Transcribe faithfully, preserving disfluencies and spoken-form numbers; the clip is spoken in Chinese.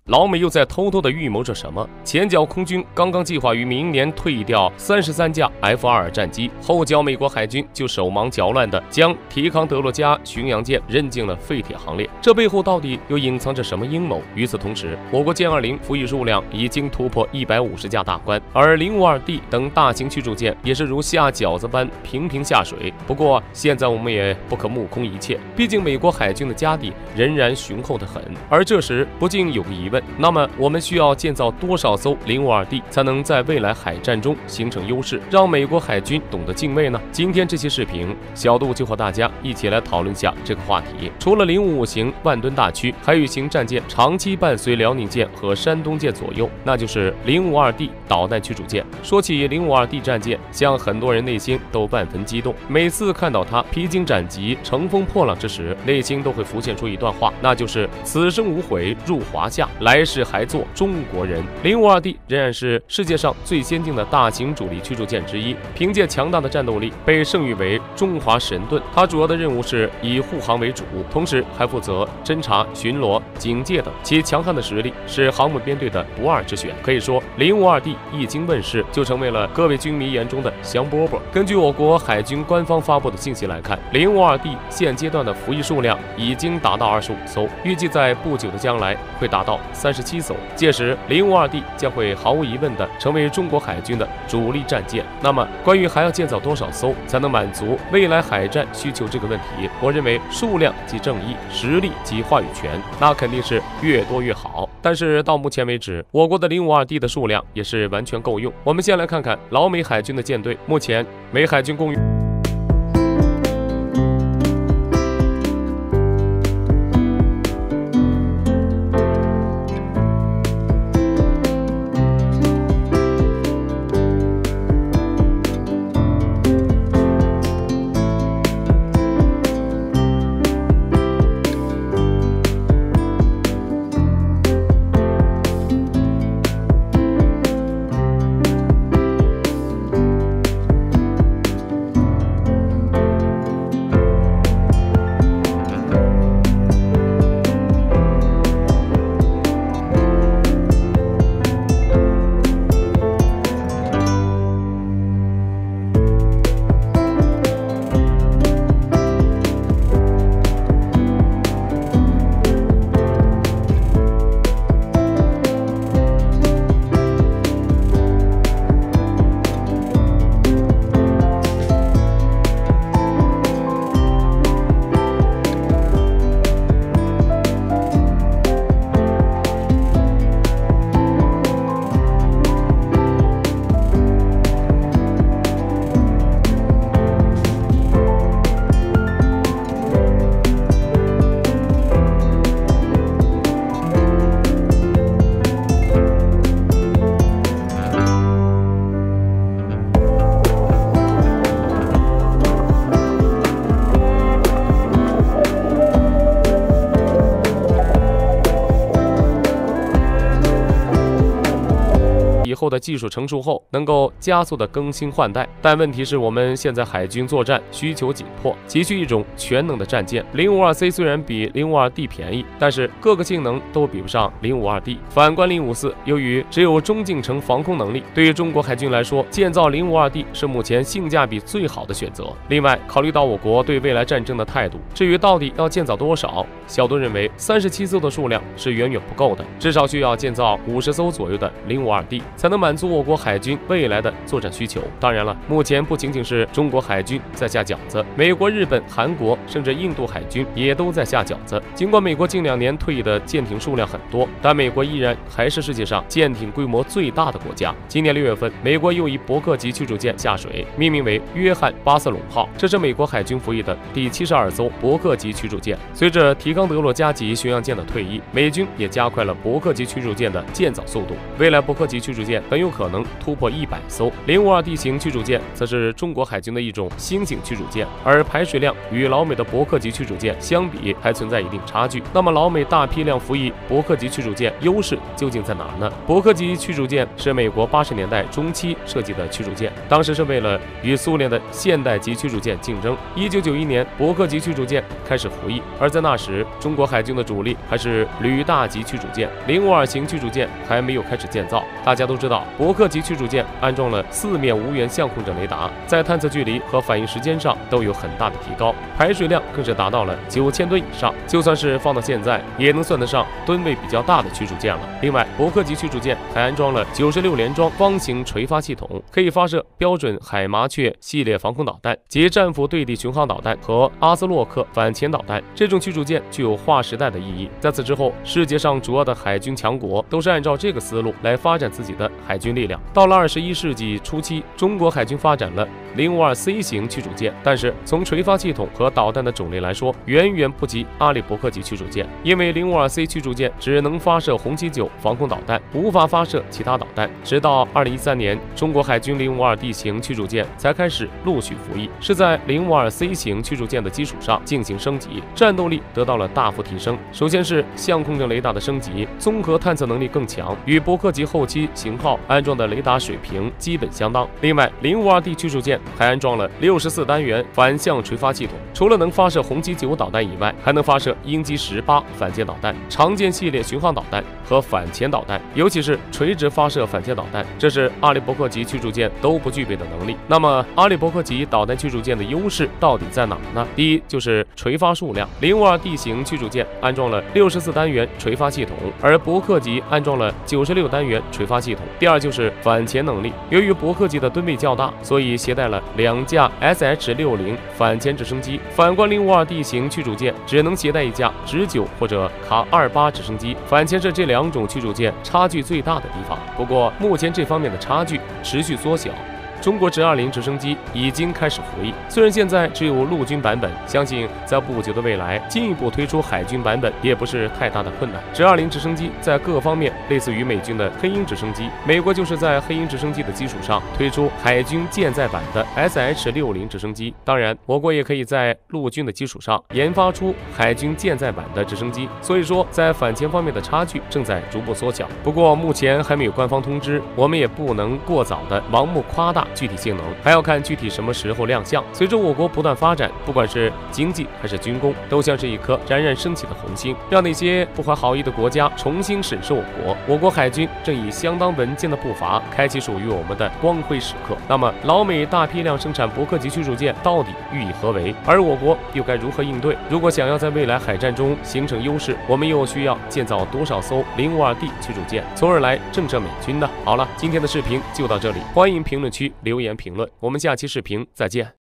老美又在偷偷的预谋着什么？前脚空军刚刚计划于明年退掉三十三架 F 二 战机，后脚美国海军就手忙脚乱的将提康德罗加巡洋舰认进了废铁行列。这背后到底又隐藏着什么阴谋？与此同时，我国歼二零服役数量已经突破一百五十架大关，而零五二 D 等大型驱逐舰也是如下饺子般频频下水。不过现在我们也不可目空一切，毕竟美国海军的家底仍然雄厚得很。而这时不禁有个疑问，那么我们需要建造多少艘零五二 D 才能在未来海战中形成优势，让美国海军懂得敬畏呢？今天这期视频，小杜就和大家一起来讨论下这个话题。除了零五五型万吨大驱，还有一型战舰长期伴随辽宁舰和山东舰左右，那就是零五二 D 导弹驱逐舰。说起零五二 D 战舰，像很多人内心都万分激动，每次看到它披荆斩棘、乘风破浪之时，内心都会浮现出一段话，那就是此生无悔入华夏，来世还做中国人。零五二 D 仍然是世界上最先进的大型主力驱逐舰之一，凭借强大的战斗力，被盛誉为中华神盾。它主要的任务是以护航为主，同时还负责侦察、巡逻、警戒等。其强悍的实力是航母编队的不二之选。可以说，零五二 D 一经问世，就成为了各位军迷眼中的香饽饽。根据我国海军官方发布的信息来看，零五二 D 现阶段的服役数量已经达到二十五艘，预计在不久的将来会达到三十七艘。届时，零五二 D 将会毫无疑问地成为中国海军的主力战舰。那么，关于还要建造多少艘才能满足未来海战需求这个问题，我认为数量即正义，实力即话语权，那肯定是越多越好。但是到目前为止，我国的零五二 D 的数量也是完全够用。我们先来看看老美海军的舰队，目前美海军共用。以后的技术成熟后，能够加速的更新换代。但问题是我们现在海军作战需求紧迫，急需一种全能的战舰。零五二 C 虽然比零五二 D 便宜，但是各个性能都比不上零五二 D。反观零五四，由于只有中近程防空能力，对于中国海军来说，建造零五二 D 是目前性价比最好的选择。另外，考虑到我国对未来战争的态度，至于到底要建造多少，小杜认为三十七艘的数量是远远不够的，至少需要建造五十艘左右的零五二 D。才能满足我国海军未来的作战需求。当然了，目前不仅仅是中国海军在下饺子，美国、日本、韩国甚至印度海军也都在下饺子。尽管美国近两年退役的舰艇数量很多，但美国依然还是世界上舰艇规模最大的国家。今年六月份，美国又以伯克级驱逐舰下水，命名为约翰·巴斯隆号，这是美国海军服役的第七十二艘伯克级驱逐舰。随着提康德罗加级巡洋舰的退役，美军也加快了伯克级驱逐舰的建造速度。未来伯克级驱逐舰舰很有可能突破一百艘。零五二 D 型驱逐舰则是中国海军的一种新型驱逐舰，而排水量与老美的伯克级驱逐舰相比还存在一定差距。那么老美大批量服役伯克级驱逐舰优势究竟在哪儿呢？伯克级驱逐舰是美国八十年代中期设计的驱逐舰，当时是为了与苏联的现代级驱逐舰竞争。一九九一年，伯克级驱逐舰开始服役，而在那时，中国海军的主力还是旅大级驱逐舰，零五二型驱逐舰还没有开始建造。大家都知道，伯克级驱逐舰安装了四面无源相控阵雷达，在探测距离和反应时间上都有很大的提高，排水量更是达到了九千吨以上，就算是放到现在，也能算得上吨位比较大的驱逐舰了。另外，伯克级驱逐舰还安装了九十六连装方形垂发系统，可以发射标准海麻雀系列防空导弹及战斧对地巡航导弹和阿斯洛克反潜导弹。这种驱逐舰具有划时代的意义。在此之后，世界上主要的海军强国都是按照这个思路来发展自己的海军力量。到了二十一世纪初期，中国海军发展了零五二 C 型驱逐舰，但是从垂发系统和导弹的种类来说，远远不及阿里伯克级驱逐舰，因为零五二 C 驱逐舰只能发射红旗九防空导弹，无法发射其他导弹。直到二零一三年，中国海军零五二 D 型驱逐舰才开始陆续服役，是在零五二 C 型驱逐舰的基础上进行升级，战斗力得到了大幅提升。首先是相控阵雷达的升级，综合探测能力更强，与伯克级后期型号安装的雷达水平基本相当。另外，零五二 D 驱逐舰还安装了六十四单元反向垂发系统，除了能发射红旗九导弹以外，还能发射鹰击十八反舰导弹、长剑系列巡航导弹和反潜导弹，尤其是垂直发射反潜导弹，这是阿里伯克级驱逐舰都不具备的能力。那么，阿里伯克级导弹驱逐舰的优势到底在哪儿呢？第一就是垂发数量，零五二 D 型驱逐舰安装了六十四单元垂发系统，而伯克级安装了九十六单元垂发系统。第二就是反潜能力，由于伯克级的吨位较大，所以携带了两架 S H 六十 反潜直升机，反观零五二 D 型驱逐舰只能携带一架直九或者卡二八直升机，反潜是这两种驱逐舰差距最大的地方。不过目前这方面的差距持续缩小，中国直二零直升机已经开始服役，虽然现在只有陆军版本，相信在不久的未来进一步推出海军版本也不是太大的困难。直二零直升机在各方面类似于美军的黑鹰直升机，美国就是在黑鹰直升机的基础上推出海军舰载版的 S H 六十 直升机，当然我国也可以在陆军的基础上研发出海军舰载版的直升机，所以说在反潜方面的差距正在逐步缩小。不过目前还没有官方通知，我们也不能过早的盲目夸大具体性能，还要看具体什么时候亮相。随着我国不断发展，不管是经济还是军工，都像是一颗冉冉升起的红星，让那些不怀好意的国家重新审视我国。我国海军正以相当稳健的步伐，开启属于我们的光辉时刻。那么，老美大批量生产伯克级驱逐舰到底寓意何为？而我国又该如何应对？如果想要在未来海战中形成优势，我们又需要建造多少艘零五二 D 驱逐舰，从而来震慑美军呢？好了，今天的视频就到这里，欢迎评论区留言评论，我们下期视频再见。